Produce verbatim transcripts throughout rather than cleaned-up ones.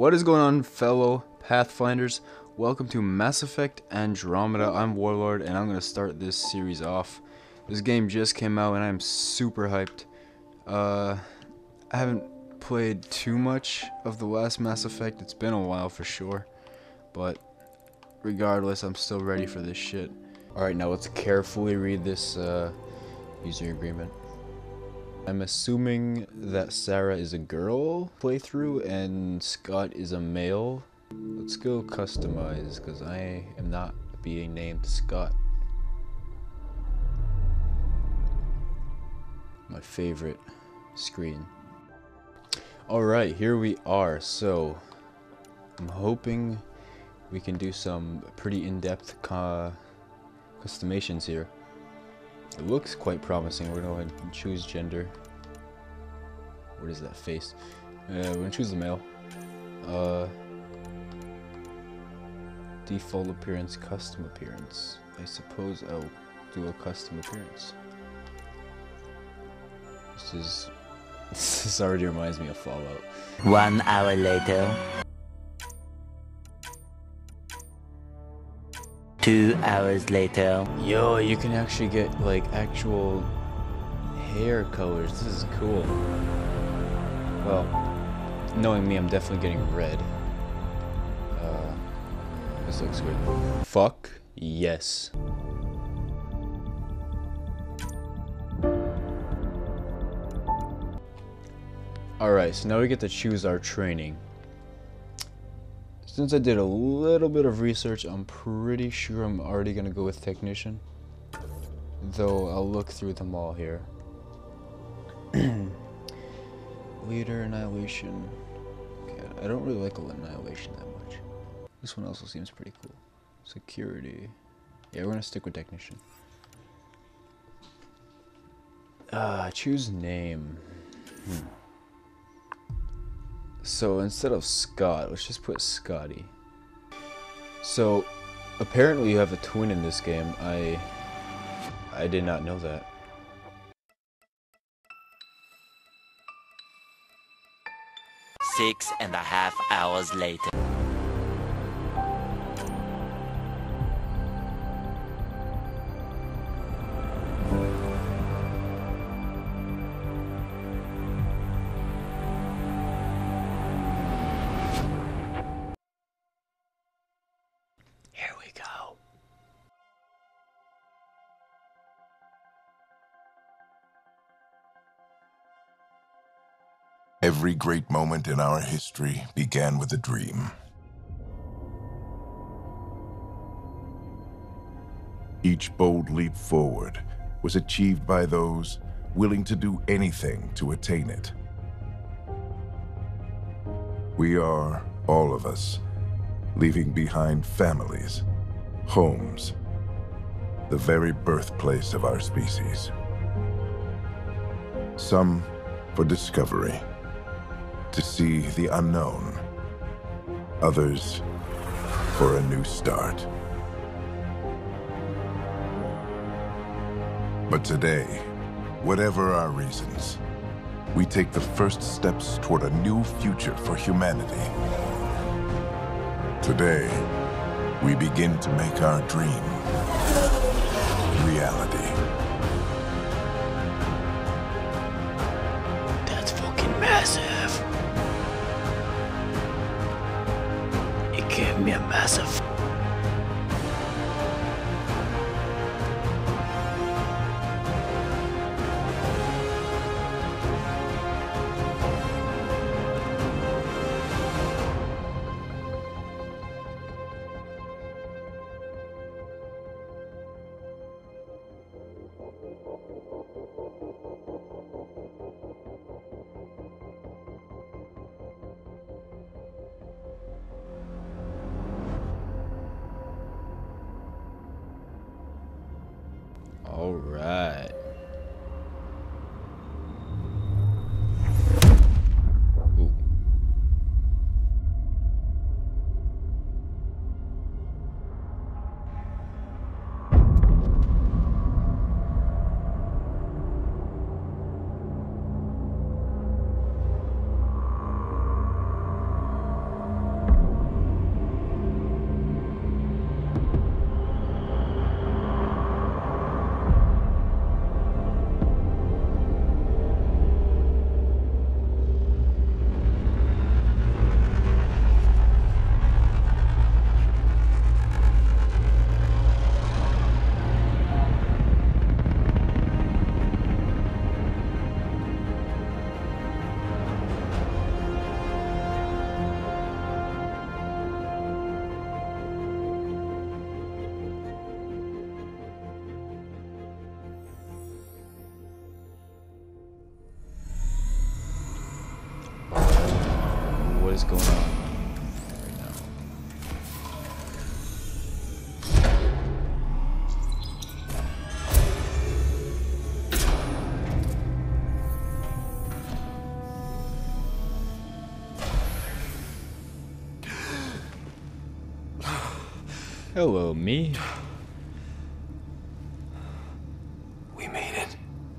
What is going on, fellow Pathfinders? Welcome to Mass Effect Andromeda. I'm Warlord, and I'm going to start this series off. This game just came out, and I'm super hyped. Uh, I haven't played too much of the last Mass Effect. It's been a while for sure, but regardless, I'm still ready for this shit. Alright, now let's carefully read this uh, user agreement. I'm assuming that Sarah is a girl playthrough and Scott is a male. Let's go customize, because I am not being named Scott. My favorite screen. Alright, here we are. So, I'm hoping we can do some pretty in-depth uh, customations here. It looks quite promising. We're gonna go ahead and choose gender. What is that face? Uh, we're gonna choose the male. Uh, default appearance, custom appearance. I suppose I'll do a custom appearance. This is this already reminds me of Fallout. One hour later. Two hours later. Yo, you can actually get like actual hair colors. This is cool. Well, knowing me, I'm definitely getting red. Uh, this looks good. Fuck yes. Alright, so now we get to choose our training. Since I did a little bit of research, I'm pretty sure I'm already gonna go with technician. Though I'll look through them all here. Leader, annihilation. Okay, I don't really like annihilation that much. This one also seems pretty cool. Security. Yeah, we're gonna stick with technician. Ah, choose name. Hmm. So instead of Scott, let's just put Scotty. So apparently you have a twin in this game. I I did not know that. Six and a half hours later. Here we go. Every great moment in our history began with a dream. Each bold leap forward was achieved by those willing to do anything to attain it. We are, all of us, leaving behind families, homes, the very birthplace of our species. Some for discovery, to see the unknown. Others for a new start. But today, whatever our reasons, we take the first steps toward a new future for humanity. Today, we begin to make our dream reality. That's fucking massive. It gave me a massive. Hello, me. We made it.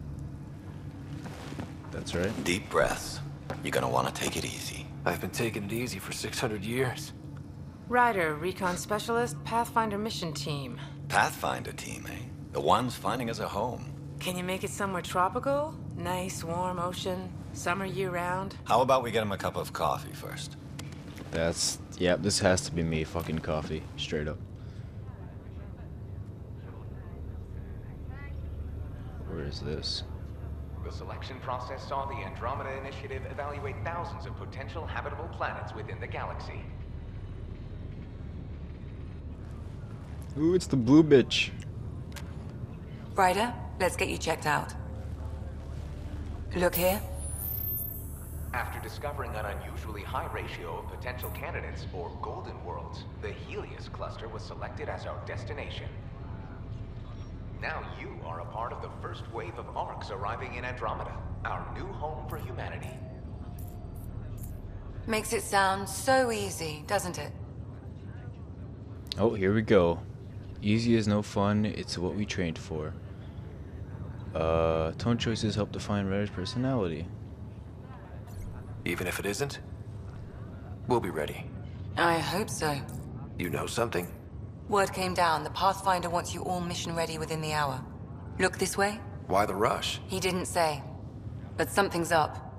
That's right. Deep breaths. You're gonna want to take it easy. I've been taking it easy for six hundred years. Ryder, Recon Specialist, Pathfinder Mission Team. Pathfinder team, eh? The ones finding us a home. Can you make it somewhere tropical? Nice, warm ocean, summer year-round? How about we get him a cup of coffee first? That's, yeah, this has to be me, fucking coffee, straight up. Where is this? The selection process saw the Andromeda Initiative evaluate thousands of potential habitable planets within the galaxy. Ooh, it's the blue bitch. Ryder, let's get you checked out. Look here. After discovering an unusually high ratio of potential candidates, or golden worlds, the Helios cluster was selected as our destination. Now you are a part of the first wave of ARCs arriving in Andromeda, our new home for humanity. Makes it sound so easy, doesn't it? Oh, here we go. Easy is no fun, it's what we trained for. Uh, tone choices help define Ryder's personality. Even if it isn't, we'll be ready. I hope so. You know something? Word came down, the Pathfinder wants you all mission ready within the hour. Look this way? Why the rush? He didn't say, but something's up.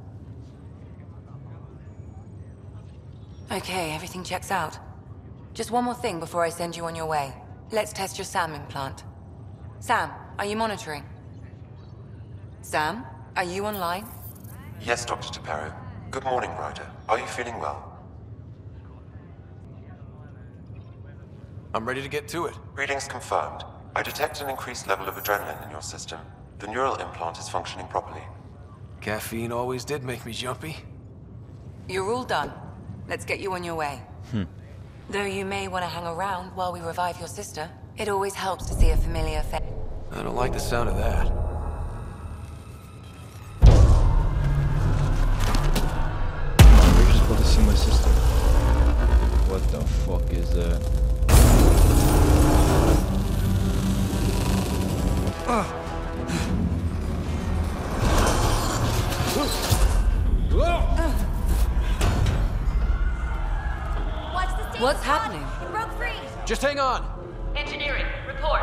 Okay, everything checks out. Just one more thing before I send you on your way. Let's test your SAM implant. Sam, are you monitoring? Sam, are you online? Yes, Doctor Taparo. Good morning, Ryder. Are you feeling well? I'm ready to get to it. Readings confirmed. I detect an increased level of adrenaline in your system. The neural implant is functioning properly. Caffeine always did make me jumpy. You're all done. Let's get you on your way. Hmm. Though you may want to hang around while we revive your sister, it always helps to see a familiar face. I don't like the sound of that. We're just about to see my sister. What the fuck is that? What's happening? It broke free. Just hang on. Engineering, report.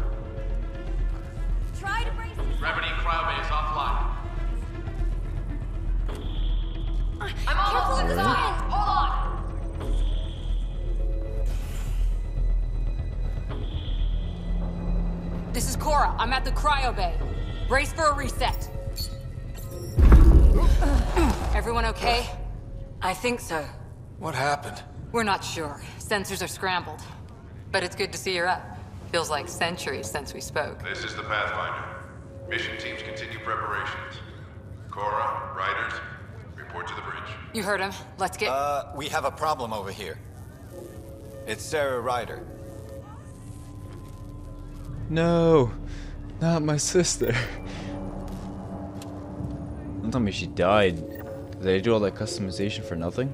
Try to brace yourself. Gravity cryobay is offline. I'm almost at the top. Hold on. This is Cora. I'm at the cryo bay. Brace for a reset. Everyone okay? I think so. What happened? We're not sure. Sensors are scrambled. But it's good to see you're up. Feels like centuries since we spoke. This is the Pathfinder. Mission teams continue preparations. Cora, Riders, report to the bridge. You heard him. Let's get... Uh, we have a problem over here. It's Sarah Ryder. No, not my sister. Don't tell me she died. Did they do all that customization for nothing?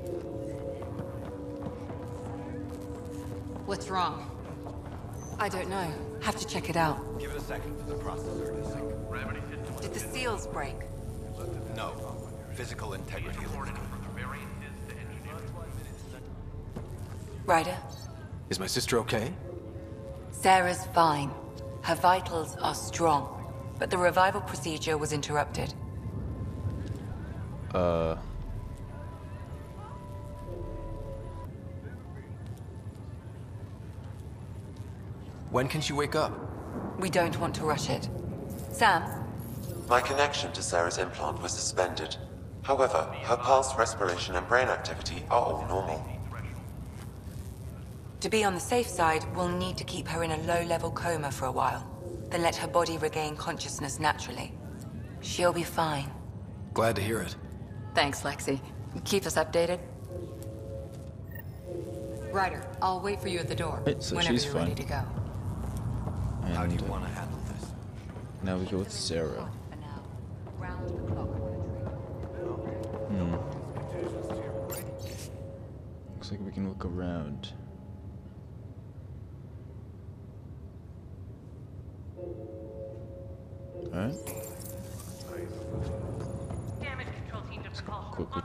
What's wrong? I don't know. Have to check it out. Give it a second for the processor to sync. Did the seals break? No. Physical integrity. Ryder, Is my sister okay? Sarah's fine. Her vitals are strong, but the revival procedure was interrupted. Uh... When can she wake up? We don't want to rush it. Sam, My connection to Sarah's implant was suspended. However, her pulse, respiration, and brain activity are all normal. to be on the safe side, we'll need to keep her in a low-level coma for a while, then let her body regain consciousness naturally. She'll be fine. Glad to hear it. Thanks, Lexi. Keep us updated. Ryder, I'll wait for you at the door. Right, so whenever she's you're fine. ready to go. And How do you uh, want to handle this? now we go with Sarah. For now, round the clock monitoring. Hmm. Looks like we can look around.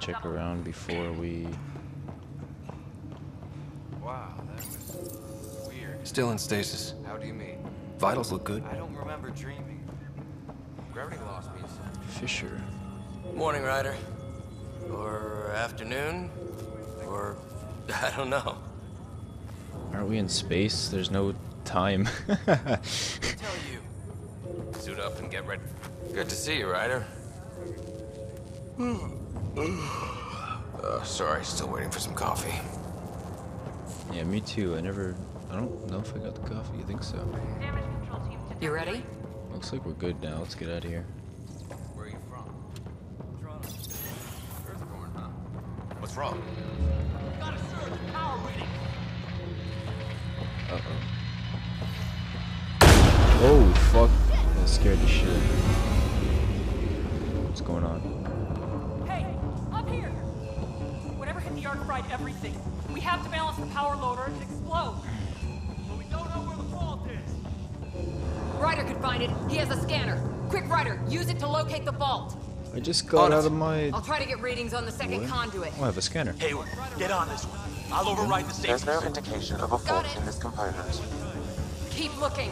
check around before we... Wow, that was weird. Still in stasis. How do you mean? Vitals look good. I don't remember dreaming. Gravity lost me. Fisher. Morning, Ryder. Or afternoon. Or I don't know. Aren't we in space? There's no time. Tell you. Suit up and get ready. Good to see you, Ryder. uh, sorry, still waiting for some coffee. Yeah, me too. I never... I don't know if I got the coffee. You think so? You ready? Looks like we're good now. Let's get out of here. Where are you from? Toronto. Earthborn, huh? What's wrong? Got a surge in power reading. Uh-oh. Oh, fuck. That scared the shit. What's going on? Hey, up here! Whatever hit the arc fried everything. We have to balance the power load or it'll explode. But we don't know where the fault is. Ryder could find it. He has a scanner. Quick, Ryder, use it to locate the vault. I just got out of my... I'll try to get readings on the second What? conduit. Oh, I have a scanner. Hayward, get on this one. I'll override the safety. There's no indication of a fault it. in this component. Keep looking.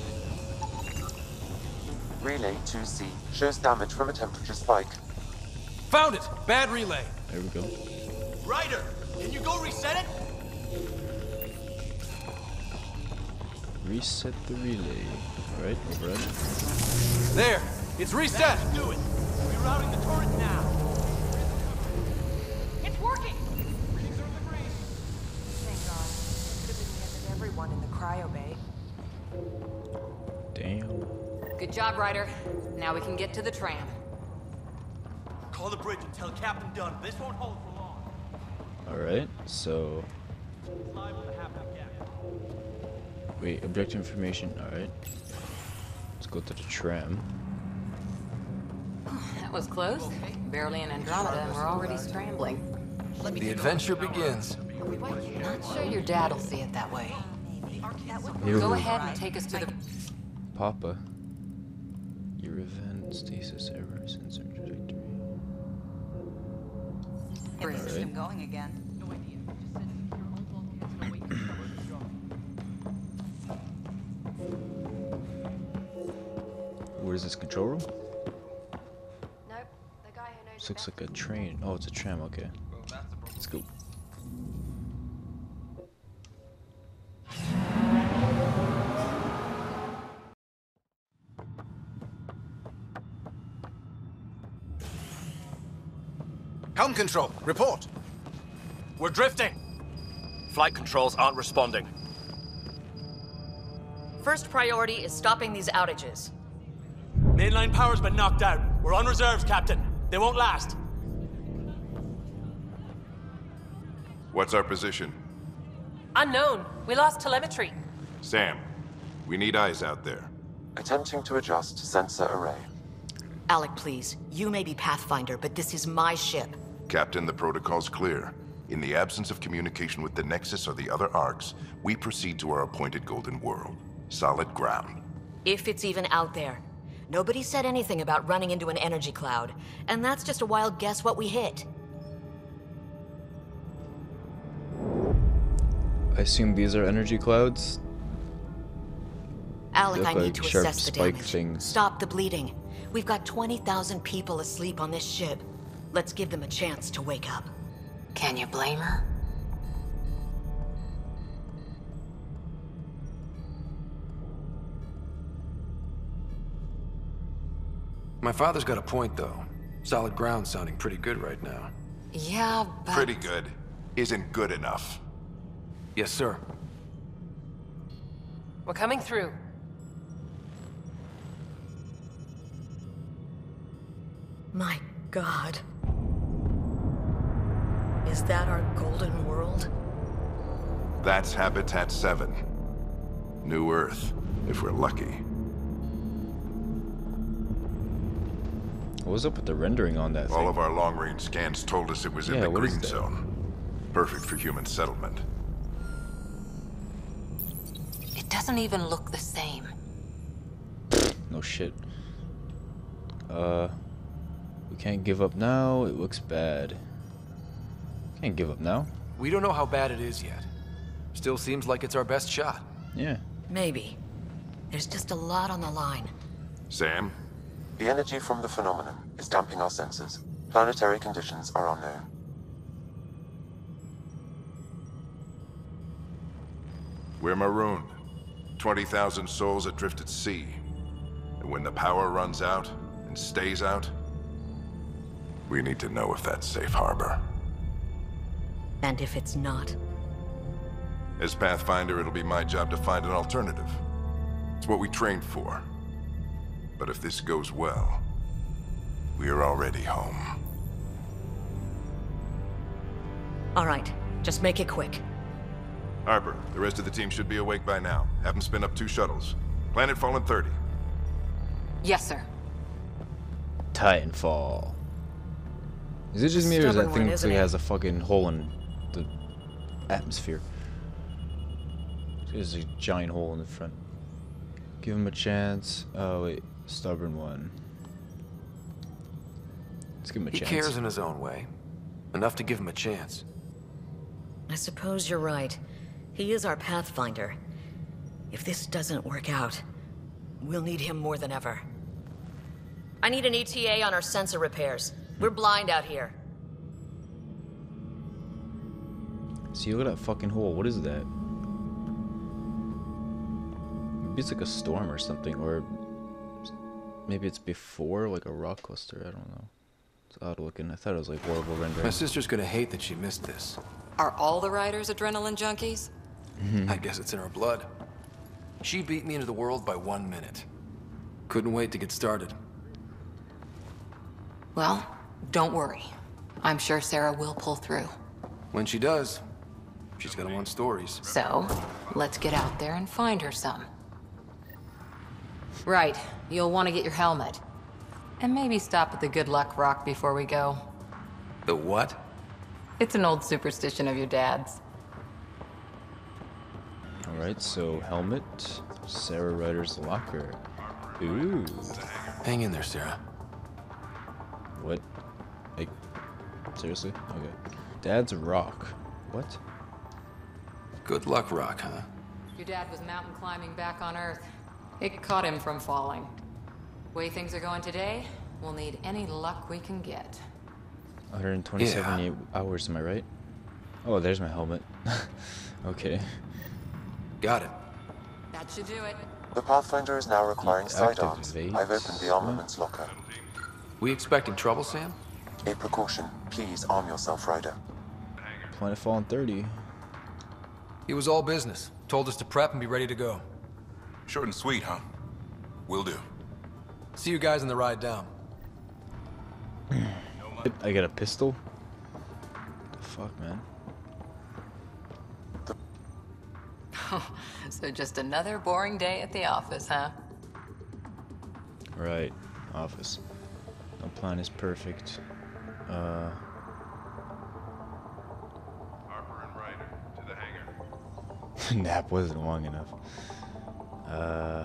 Relay two C shows damage from a temperature spike. Found it! Bad relay. There we go. Ryder, can you go reset it? Reset the relay. Alright, override. There, it's reset. Let's do it. Rerouting the turret now. It's working! Readings are in the green. Thank God. Could have been the end of everyone in the cryo bay. Damn. Good job, Ryder. Now we can get to the tram. Call the bridge and tell Captain Dunn this won't hold for long. Alright, so... Live on the half-hour gap. Wait, objective information. Alright. Let's go to the tram. That was close. Barely in Andromeda, and we're already scrambling. The adventure begins. Not sure your dad'll see it that way. Ew. Go ahead and take us to the... Papa. Your event stasis error sensor trajectory. Get the system going again. What is this, control room? Nope. The guy who knows This looks like a train. Oh, it's a tram, okay. Let's go. Helm control, report. We're drifting. Flight controls aren't responding. First priority is stopping these outages. Mainline power's been knocked out. We're on reserves, Captain. They won't last. What's our position? Unknown. We lost telemetry. Sam, we need eyes out there. Attempting to adjust sensor array. Alec, please. You may be Pathfinder, but this is my ship. Captain, the protocol's clear. In the absence of communication with the Nexus or the other arcs, we proceed to our appointed Golden World. Solid ground. If it's even out there. Nobody said anything about running into an energy cloud, and that's just a wild guess what we hit. I assume these are energy clouds? Alec, Look I need like to sharp assess the spike damage. things. Stop the bleeding. We've got twenty thousand people asleep on this ship. Let's give them a chance to wake up. Can you blame her? My father's got a point, though. Solid ground sounding pretty good right now. Yeah, but... Pretty good. Isn't good enough. Yes, sir. We're coming through. My God. Is that our golden world? That's Habitat seven. New Earth, if we're lucky. What was up with the rendering on that thing? All of our long-range scans told us it was in Yeah, the what is green that? zone. Perfect for human settlement. It doesn't even look the same. No shit. Uh, we can't give up now. It looks bad. Can't give up now. We don't know how bad it is yet. Still seems like it's our best shot. Yeah. Maybe. There's just a lot on the line. Sam? The energy from the phenomenon is damping our senses. Planetary conditions are unknown. We're marooned. twenty thousand souls adrift at sea. And when the power runs out, and stays out, we need to know if that's safe harbor. And if it's not? As Pathfinder, it'll be my job to find an alternative. It's what we trained for. But if this goes well, we are already home. All right, just make it quick. Harper, the rest of the team should be awake by now. Have them spin up two shuttles. Planet Fallen thirty. Yes, sir. Titanfall. Is it just me or is that Stubborn thing one, looks like isn't it it? has a fucking hole in the atmosphere? There's a giant hole in the front. Give him a chance. Oh wait, stubborn one. Let's give him a He chance. cares in his own way. Enough to give him a chance. I suppose you're right. He is our Pathfinder. If this doesn't work out, we'll need him more than ever. I need an E T A on our sensor repairs. We're blind out here. See, look at that fucking hole. What is that? Maybe it's like a storm or something, or maybe it's before like a rock cluster. I don't know. It's odd looking. I thought it was like horrible rendering. My sister's gonna hate that she missed this. Are all the riders adrenaline junkies? I guess it's in her blood. She beat me into the world by one minute. Couldn't wait to get started. Well, don't worry. I'm sure Sarah will pull through. When she does, she's gonna want stories. So, let's get out there and find her some. Right, you'll want to get your helmet. And maybe stop at the Good Luck Rock before we go. The what? It's an old superstition of your dad's. Alright, so helmet, Sarah Ryder's locker. Ooh. Hang in there, Sarah. What? Like, seriously? Okay. Dad's rock. What? Good luck, Rock, huh? Your dad was mountain climbing back on Earth. It caught him from falling. Way things are going today, we'll need any luck we can get. one hundred twenty-seven hours, am I right? Oh, there's my helmet. Okay. Got it. That should do it. The Pathfinder is now requiring sidearms. Activate. I've opened the armaments locker. We expecting trouble, Sam? A precaution. Please arm yourself, Ryder. Planet Fallen thirty. He was all business. Told us to prep and be ready to go. Short and sweet, huh? Will do. See you guys on the ride down. I got a pistol? The fuck, man? So just another boring day at the office, huh? Right. Office. No plan is perfect. Uh... Harper and Ryder, to the hangar. Nap wasn't long enough. Uh...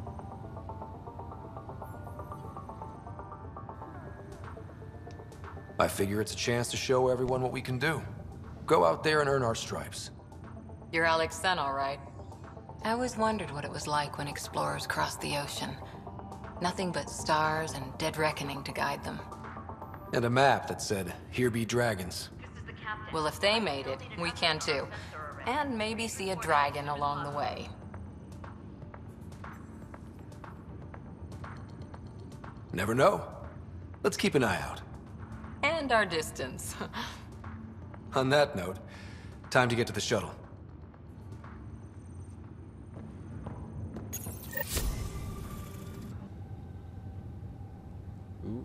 I figure it's a chance to show everyone what we can do. Go out there and earn our stripes. You're Alex Sen, all right? I always wondered what it was like when explorers crossed the ocean. Nothing but stars and dead reckoning to guide them. And a map that said, "Here be dragons." Well, if they made it, we can too. And maybe see a dragon along the way. Never know. Let's keep an eye out. And our distance. On that note, time to get to the shuttle. Ooh.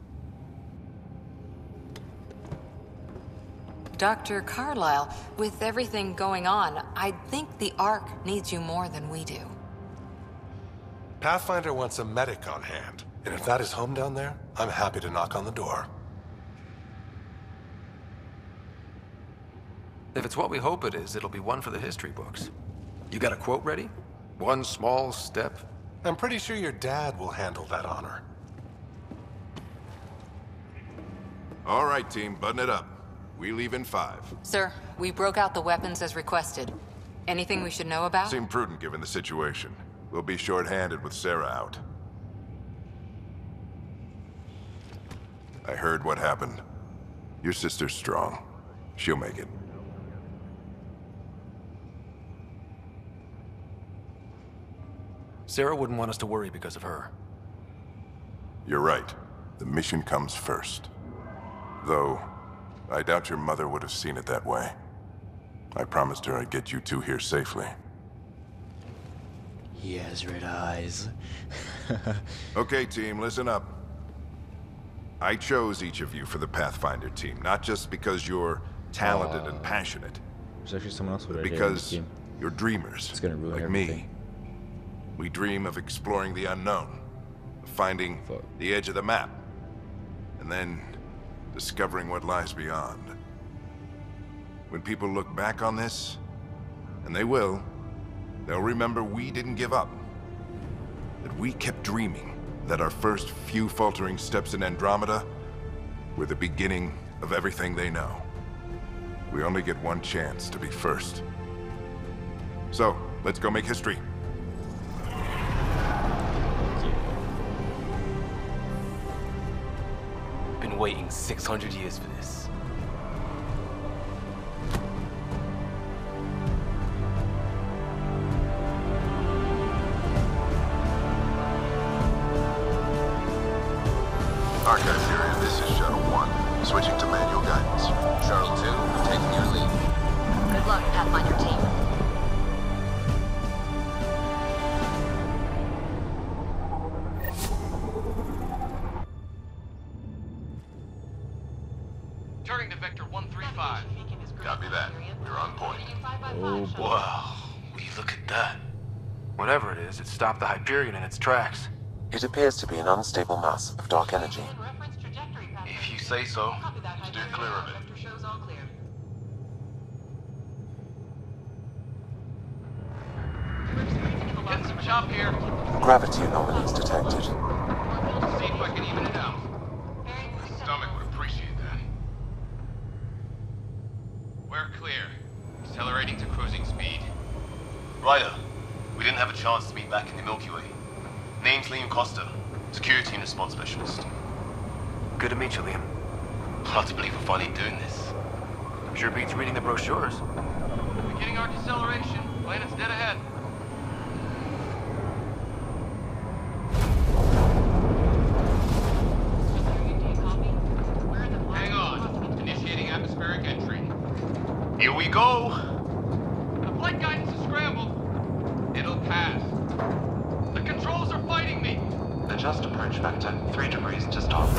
Doctor Carlyle, with everything going on, I think the Ark needs you more than we do. Pathfinder wants a medic on hand, and if that is home down there, I'm happy to knock on the door. If it's what we hope it is, it'll be one for the history books. You got a quote ready? One small step? I'm pretty sure your dad will handle that honor. All right, team, button it up. We leave in five. Sir, we broke out the weapons as requested. Anything we should know about? Seemed prudent given the situation. We'll be short-handed with Sarah out. I heard what happened. Your sister's strong. She'll make it. Sarah wouldn't want us to worry because of her. You're right. The mission comes first. Though, I doubt your mother would have seen it that way. I promised her I'd get you two here safely. He has red eyes. Okay, team, listen up. I chose each of you for the Pathfinder team, not just because you're talented uh, and passionate. There's actually someone else with but because you're dreamers, it's gonna ruin like everything. me. We dream of exploring the unknown, of finding Fuck. the edge of the map, and then discovering what lies beyond. When people look back on this, and they will, they'll remember we didn't give up. That we kept dreaming, that our first few faltering steps in Andromeda were the beginning of everything they know. We only get one chance to be first. So, let's go make history. Been waiting six hundred years for this. Archive period, this is Shuttle one. Switching to manual guidance. Shuttle two, taking your lead. Good luck, Pathfinder team. Turning to Vector one three five. Copy that. We're on point. Oh boy. Wow, will you look at that? Whatever it is, it stopped the Hyperion in its tracks. It appears to be an unstable mass of dark energy. If you say so. Steer clear of it. Getting some chop here. Gravity anomalies detected. See if I can even it out. The stomach would appreciate that. We're clear. Accelerating to cruising speed. Ryder, we didn't have a chance to meet back in the Milky Way. Name's Liam Costa, Security and Response Specialist. Good to meet you, Liam. Hard to believe we're finally doing this. Sure beats reading the brochures. Beginning our deceleration. Planet's dead ahead. Hang on. Initiating atmospheric entry. Here we go! The flight guidance is scrambled. It'll pass. The controls are fighting me. Adjust approach vector three degrees to starboard.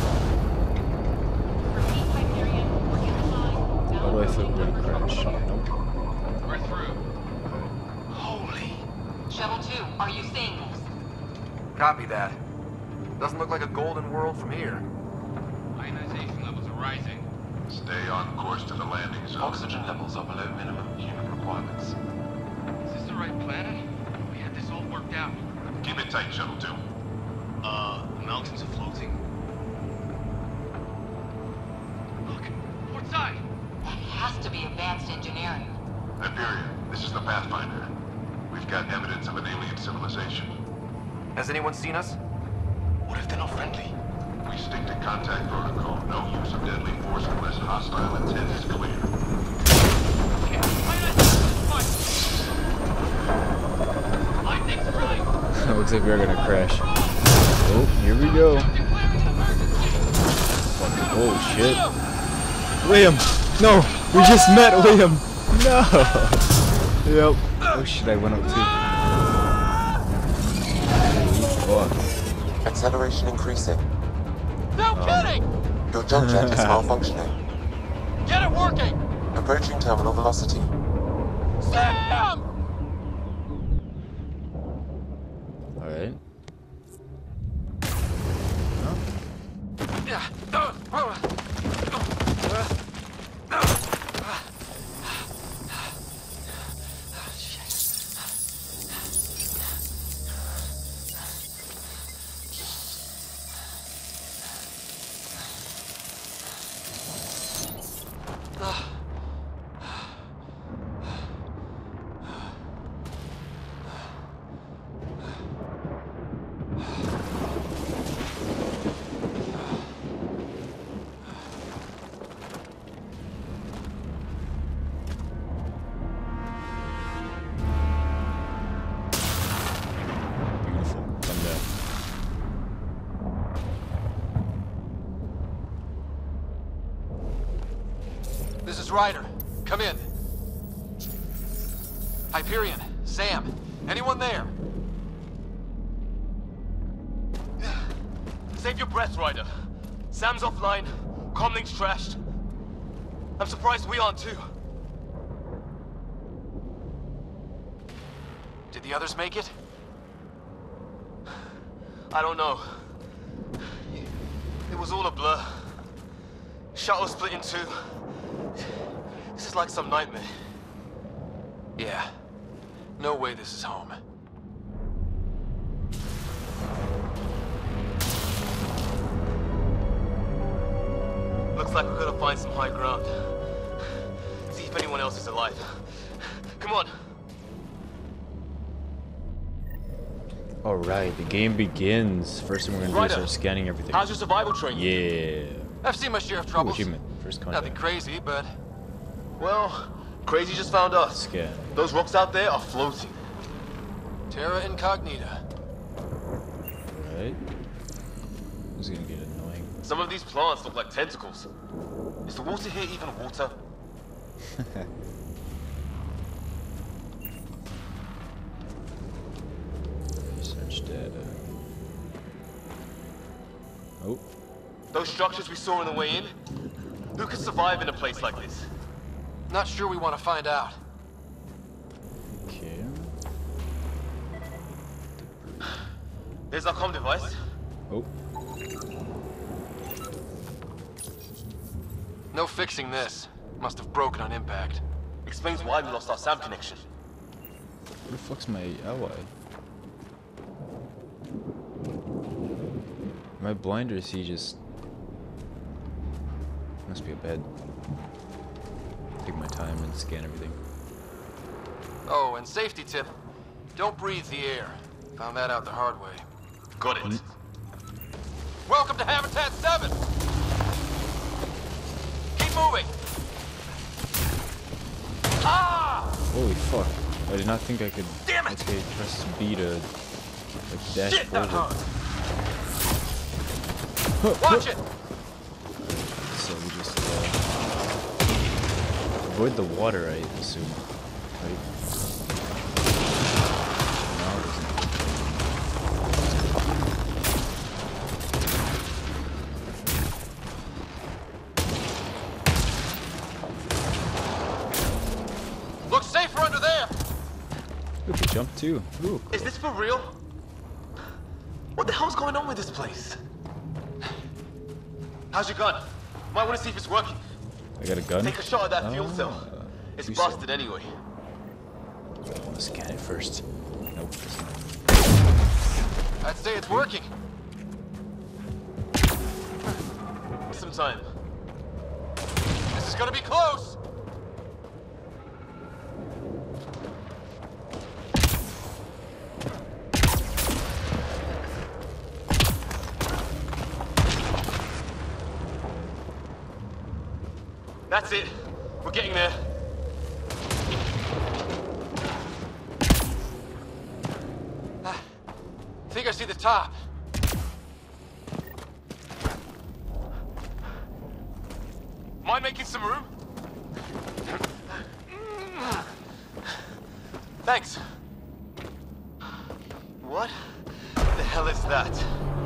Why do I feel we're gonna crash? Nope. We're through. Holy. Shuttle two, are you seeing this? Copy that. Doesn't look like a golden world from here. Ionization levels are rising. Stay on course to the landing zone. Oxygen levels are below minimum human requirements. Is this the right planet? We had this all worked out. Keep it tight, Shuttle two. Uh, the mountains are floating. Look, port side. That has to be advanced engineering. Hyperion, this is the Pathfinder. We've got evidence of an alien civilization. Has anyone seen us? What if they're not friendly? We stick to contact protocol. No use of deadly force unless hostile intent is clear. Looks like we're gonna crash. Oh, here we go. Oh shit. Liam! No! We just met Liam! No! Yep. Oh shit, I went up too. Holy fuck. Acceleration increasing. No um. kidding! Your jump jet is malfunctioning. Get it working! Approaching terminal velocity. Sam! Alright. Ryder. Come in. Hyperion, Sam, anyone there? Save your breath, Ryder. Sam's offline. Comlink's trashed. I'm surprised we aren't too. Did the others make it? I don't know. It was all a blur. Shuttle split in two. This is like some nightmare. Yeah. No way this is home. Looks like we're gonna find some high ground. See if anyone else is alive. Come on. Alright, the game begins. First thing we're gonna do is Ryder, start scanning everything. How's your survival training? Yeah. I've seen my share of Ooh, troubles. achievement. First contact. Nothing crazy, but... Well, Crazy just found us. Scan. Those rocks out there are floating. Terra Incognita. Right. This is gonna get annoying. Some of these plants look like tentacles. Is the water here even water? Research data. Oh. Those structures we saw on the way in? Who could survive in a place like this? Not sure we want to find out. Okay. There's our comm device. Oh. No fixing this. Must have broken on impact. Explains why we lost our SAM connection. Where the fuck's my ally? Am I blind or is he just... Must be a bed. Take my time and scan everything. Oh, and safety tip. Don't breathe the air. Found that out the hard way. Got it. Welcome to Habitat seven! Keep moving! Ah! Holy fuck. I did not think I could... Damn it! Okay, press B to... Like, dash Shit, that forward. hurt. Watch it! So we just... Uh, avoid the water, I assume. Right? No, it isn't. Looks safer under there! Ooh, we jumped too. Ooh. Is this for real? What the hell's going on with this place? How's your gun? Might want to see if it's working. I got a gun? Take a shot at that oh, fuel cell. It's you busted said. anyway. I want to scan it first. Nope. I'd say it's working. Some time. This is gonna be close! That's it. We're getting there. I think I see the top. Mind making some room? Thanks. What the hell is that?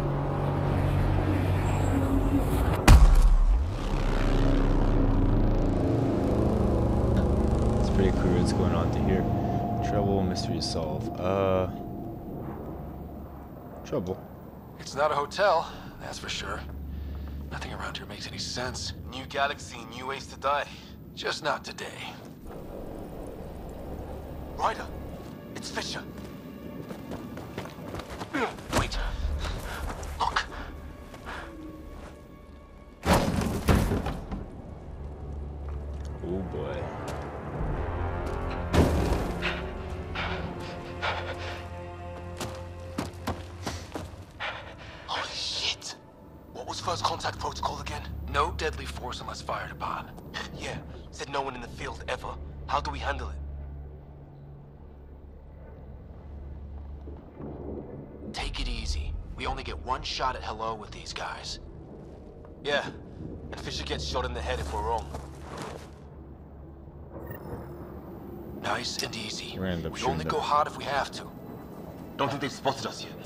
It's pretty clear what's going on to here. Trouble, mystery to solve. Uh... Trouble. It's not a hotel, that's for sure. Nothing around here makes any sense. New galaxy, new ways to die. Just not today. Ryder, it's Fisher. Wait. Look. Oh boy. Holy shit. What was first contact protocol again? No deadly force unless fired upon. Yeah, said no one in the field ever. How do we handle it? Take it easy. We only get one shot at hello with these guys. Yeah, and Fisher gets shot in the head if we're wrong. Nice and easy. We're gonna end up We shooting only them. go hard if we have to. Don't think they've spotted us yet.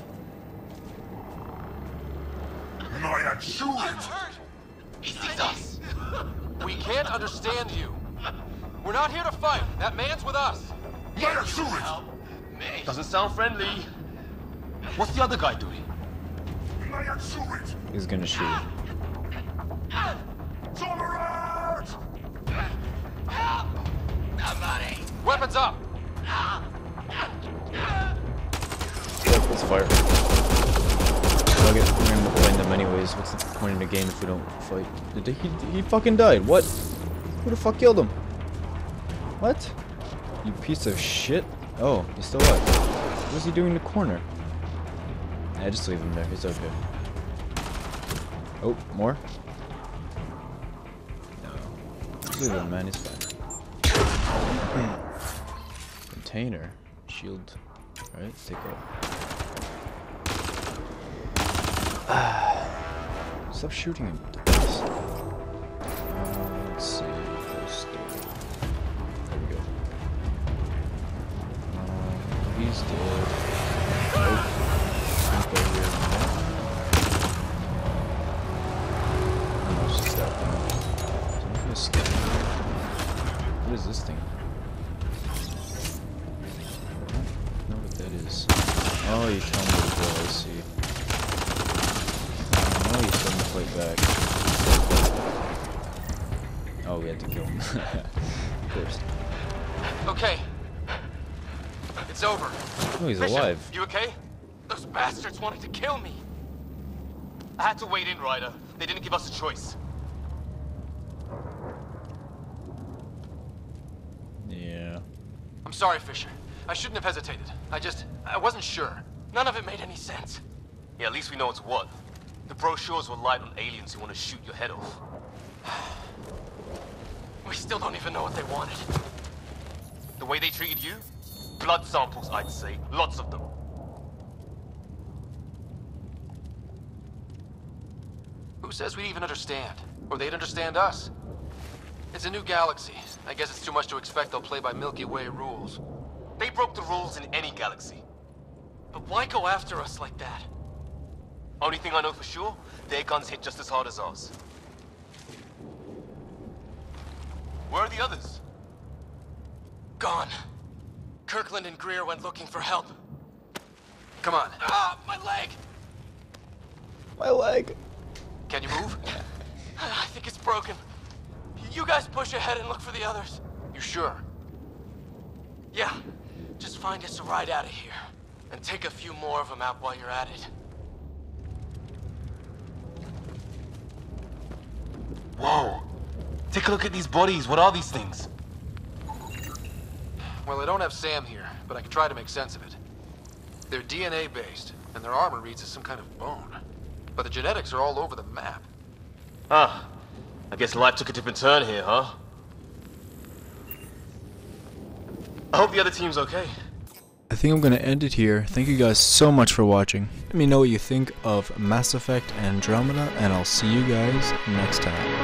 Maya, shoot it! He sees us. We can't understand you. We're not here to fight. That man's with us. Maya, shoot it! Doesn't sound friendly. What's the other guy doing? Maya, shoot it! He's gonna shoot. Tolerate! Help! Somebody! Weapons up! Yep, let's fire. Fuck it, we're gonna find them anyways. What's the point in the game if we don't fight? Did he, he, he fucking died. What? Who the fuck killed him? What? You piece of shit. Oh, he's still alive. What's he doing in the corner? Yeah, just leave him there. He's okay. Oh, more? No. Just leave him, man. He's fine. Container. Shield. Alright, take out. Stop shooting him. Uh, let's see. Let's do it. There we go. Uh, he's dead. Nope. Can't go here anymore. Oh, it's just that thing. So I'm gonna skip. What is this thing? I don't know what that is. Oh, you tell me to go, I see. Oh, you told me to fight back. Oh, we had to kill him. Of course. Okay. It's over. Oh, he's Bishop, alive. You okay? Those bastards wanted to kill me. I had to wait in, Ryder. They didn't give us a choice. Yeah. I'm sorry, Fisher. I shouldn't have hesitated. I just... I wasn't sure. None of it made any sense. Yeah, at least we know it's what. The brochures were light on aliens who want to shoot your head off. We still don't even know what they wanted. The way they treated you? Blood samples, I'd say. Lots of them. Who says we'd even understand? Or they'd understand us? It's a new galaxy. I guess it's too much to expect they'll play by Milky Way rules. They broke the rules in any galaxy. But why go after us like that? Only thing I know for sure, their guns hit just as hard as ours. Where are the others? Gone. Kirkland and Greer went looking for help. Come on. Ah, my leg! My leg! Can you move? I think it's broken. You guys push ahead and look for the others. You sure? Yeah. Just find us a ride out of here. And take a few more of them out while you're at it. Whoa! Take a look at these bodies. What are these things? Well, I don't have Sam here, but I can try to make sense of it. They're D N A based, and their armor reads as some kind of bone. But the genetics are all over the map. Ah, I guess life took a different turn here, huh? I hope the other team's okay. I think I'm going to end it here. Thank you guys so much for watching. Let me know what you think of Mass Effect Andromeda, and I'll see you guys next time.